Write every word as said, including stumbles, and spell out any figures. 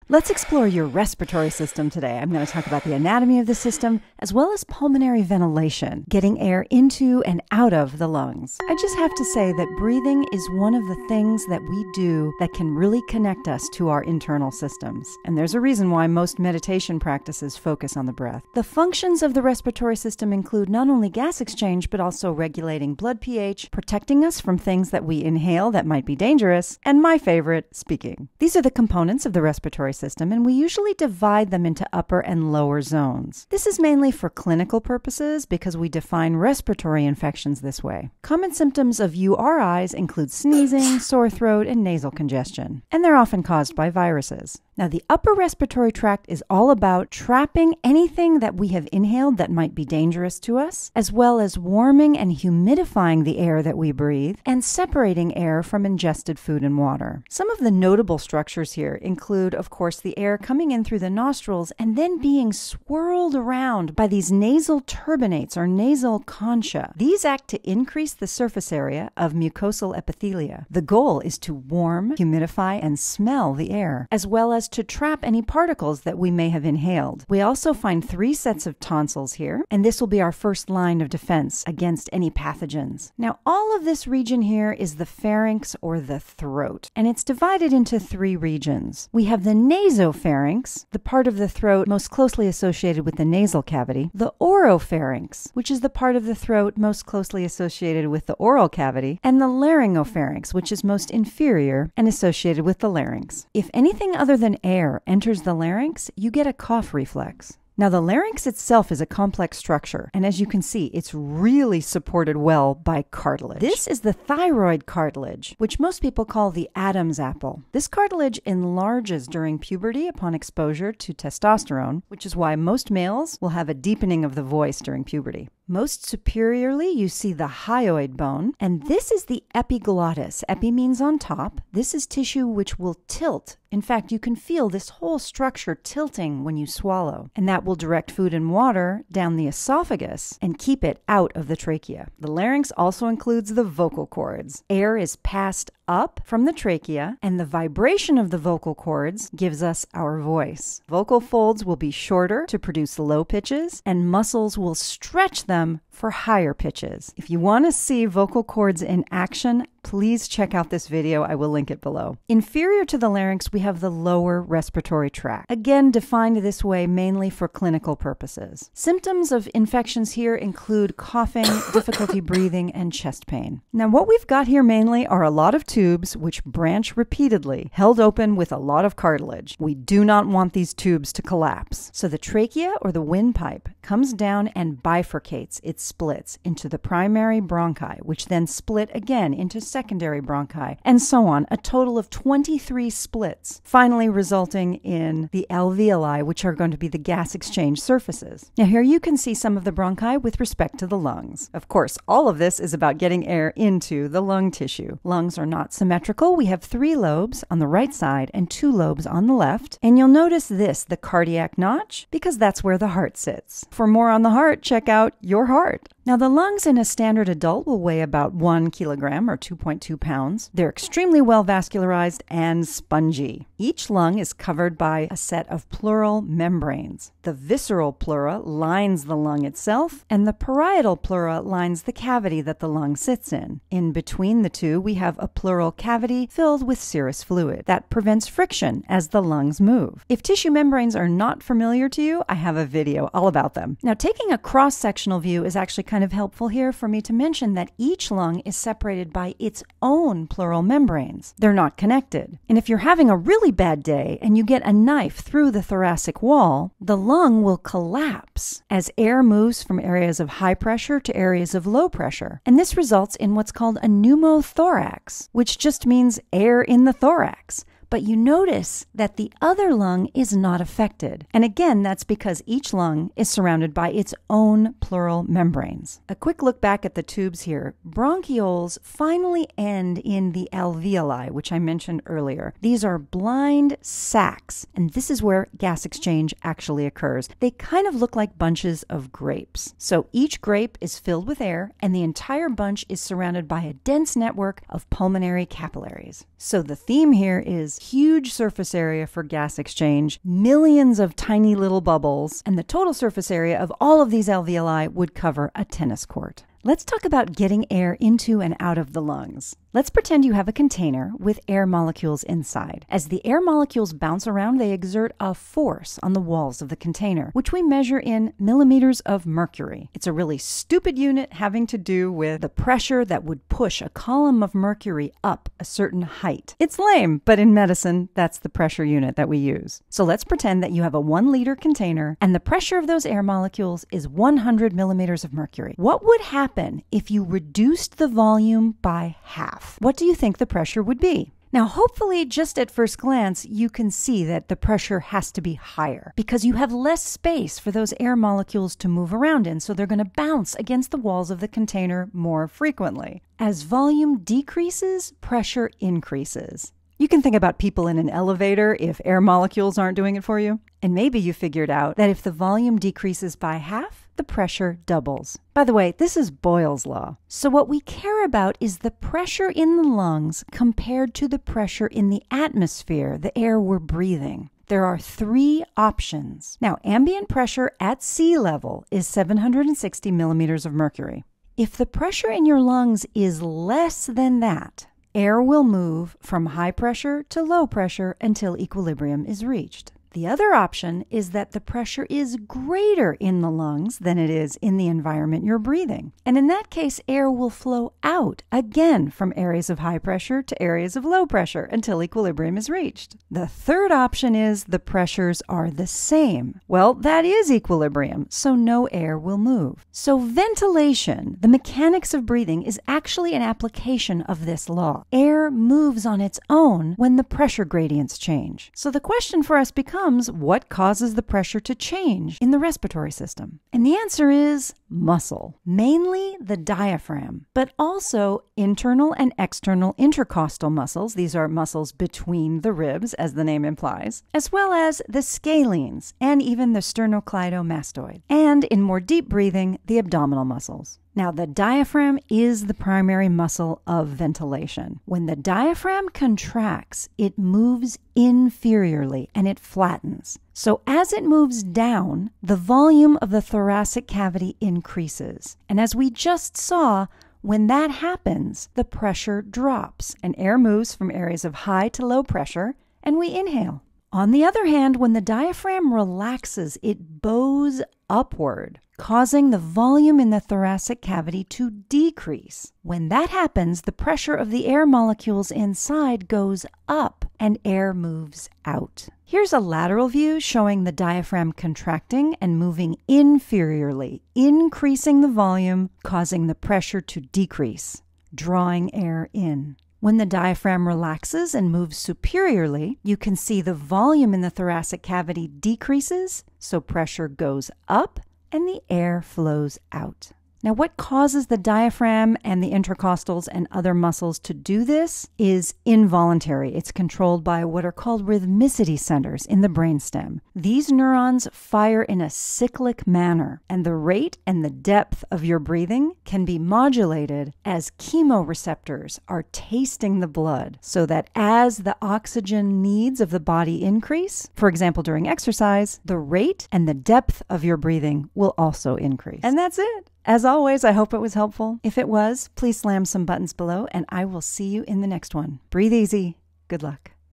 Let's explore your respiratory system today. I'm going to talk about the anatomy of the system as well as pulmonary ventilation, getting air into and out of the lungs. I just have to say that breathing is one of the things that we do that can really connect us to our internal systems. And there's a reason why most meditation practices focus on the breath. The functions of the respiratory system include not only gas exchange, but also regulating blood pH, protecting us from things that we inhale that might be dangerous, and my favorite, speaking. These are the components of the respiratory system, and we usually divide them into upper and lower zones. This is mainly for clinical purposes because we define respiratory infections this way. Common symptoms of U R Is include sneezing, sore throat, and nasal congestion, and they're often caused by viruses. Now, the upper respiratory tract is all about trapping anything that we have inhaled that might be dangerous to us, as well as warming and humidifying the air that we breathe, and separating air from ingested food and water. Some of the notable structures here include, of course, the air coming in through the nostrils and then being swirled around by these nasal turbinates or nasal concha. These act to increase the surface area of mucosal epithelia. The goal is to warm, humidify, and smell the air, as well as to trap any particles that we may have inhaled. We also find three sets of tonsils here, and this will be our first line of defense against any pathogens. Now, all of this region here is the pharynx or the throat, and it's divided into three regions. We have the nasopharynx, the part of the throat most closely associated with the nasal cavity, the oropharynx, which is the part of the throat most closely associated with the oral cavity, and the laryngopharynx, which is most inferior and associated with the larynx. If anything other than air enters the larynx, you get a cough reflex. Now, the larynx itself is a complex structure, and as you can see, it's really supported well by cartilage. This is the thyroid cartilage, which most people call the Adam's apple. This cartilage enlarges during puberty upon exposure to testosterone, which is why most males will have a deepening of the voice during puberty. Most superiorly, you see the hyoid bone, and this is the epiglottis. Epi means on top. This is tissue which will tilt. In fact, you can feel this whole structure tilting when you swallow, and that will direct food and water down the esophagus and keep it out of the trachea. The larynx also includes the vocal cords. Air is passed up from the trachea, and the vibration of the vocal cords gives us our voice. Vocal folds will be shorter to produce low pitches, and muscles will stretch them for higher pitches. If you want to see vocal cords in action, please check out this video. I will link it below. Inferior to the larynx, we have the lower respiratory tract. Again, defined this way mainly for clinical purposes. Symptoms of infections here include coughing, difficulty breathing, and chest pain. Now, what we've got here mainly are a lot of tubes which branch repeatedly, held open with a lot of cartilage. We do not want these tubes to collapse. So the trachea or the windpipe comes down and bifurcates. It splits into the primary bronchi, which then split again into secondary bronchi, and so on, a total of twenty-three splits, finally resulting in the alveoli, which are going to be the gas exchange surfaces. Now here you can see some of the bronchi with respect to the lungs. Of course, all of this is about getting air into the lung tissue. Lungs are not symmetrical. We have three lobes on the right side and two lobes on the left, and you'll notice this, the cardiac notch, because that's where the heart sits. For more on the heart, check out Your Heart. Now, the lungs in a standard adult will weigh about one kilogram or two point two pounds. They're extremely well vascularized and spongy. Each lung is covered by a set of pleural membranes. The visceral pleura lines the lung itself, and the parietal pleura lines the cavity that the lung sits in. In between the two, we have a pleural cavity filled with serous fluid that prevents friction as the lungs move. If tissue membranes are not familiar to you, I have a video all about them. Now, taking a cross-sectional view is actually kind of helpful here for me to mention that each lung is separated by its own pleural membranes. They're not connected. And if you're having a really bad day and you get a knife through the thoracic wall, the lung will collapse as air moves from areas of high pressure to areas of low pressure. And this results in what's called a pneumothorax, which just means air in the thorax. But you notice that the other lung is not affected. And again, that's because each lung is surrounded by its own pleural membranes. A quick look back at the tubes here. Bronchioles finally end in the alveoli, which I mentioned earlier. These are blind sacs, and this is where gas exchange actually occurs. They kind of look like bunches of grapes. So each grape is filled with air, and the entire bunch is surrounded by a dense network of pulmonary capillaries. So the theme here is huge surface area for gas exchange, millions of tiny little bubbles, and the total surface area of all of these alveoli would cover a tennis court. Let's talk about getting air into and out of the lungs. Let's pretend you have a container with air molecules inside. As the air molecules bounce around, they exert a force on the walls of the container, which we measure in millimeters of mercury. It's a really stupid unit having to do with the pressure that would push a column of mercury up a certain height. It's lame, but in medicine, that's the pressure unit that we use. So let's pretend that you have a one liter container and the pressure of those air molecules is one hundred millimeters of mercury. What would happen if you reduced the volume by half? What do you think the pressure would be? Now, hopefully, just at first glance, you can see that the pressure has to be higher because you have less space for those air molecules to move around in, so they're going to bounce against the walls of the container more frequently. As volume decreases, pressure increases. You can think about people in an elevator if air molecules aren't doing it for you. And maybe you figured out that if the volume decreases by half, the pressure doubles. By the way, this is Boyle's law. So what we care about is the pressure in the lungs compared to the pressure in the atmosphere, the air we're breathing. There are three options. Now, ambient pressure at sea level is seven hundred sixty millimeters of mercury. If the pressure in your lungs is less than that, air will move from high pressure to low pressure until equilibrium is reached. The other option is that the pressure is greater in the lungs than it is in the environment you're breathing. And in that case, air will flow out again from areas of high pressure to areas of low pressure until equilibrium is reached. The third option is the pressures are the same. Well, that is equilibrium, so no air will move. So ventilation, the mechanics of breathing, is actually an application of this law. Air moves on its own when the pressure gradients change. So the question for us becomes, what causes the pressure to change in the respiratory system? And the answer is muscle, mainly the diaphragm, but also internal and external intercostal muscles. These are muscles between the ribs, as the name implies, as well as the scalenes and even the sternocleidomastoid. And in more deep breathing, the abdominal muscles. Now, the diaphragm is the primary muscle of ventilation. When the diaphragm contracts, it moves inferiorly and it flattens. So as it moves down, the volume of the thoracic cavity increases. And as we just saw, when that happens, the pressure drops and air moves from areas of high to low pressure, and we inhale. On the other hand, when the diaphragm relaxes, it bows upward, causing the volume in the thoracic cavity to decrease. When that happens, the pressure of the air molecules inside goes up and air moves out. Here's a lateral view showing the diaphragm contracting and moving inferiorly, increasing the volume, causing the pressure to decrease, drawing air in. When the diaphragm relaxes and moves superiorly, you can see the volume in the thoracic cavity decreases, so pressure goes up and the air flows out. Now, what causes the diaphragm and the intercostals and other muscles to do this is involuntary. It's controlled by what are called rhythmicity centers in the brainstem. These neurons fire in a cyclic manner, and the rate and the depth of your breathing can be modulated as chemoreceptors are tasting the blood, so that as the oxygen needs of the body increase, for example, during exercise, the rate and the depth of your breathing will also increase. And that's it. As always, I hope it was helpful. If it was, please slam some buttons below, and I will see you in the next one. Breathe easy. Good luck.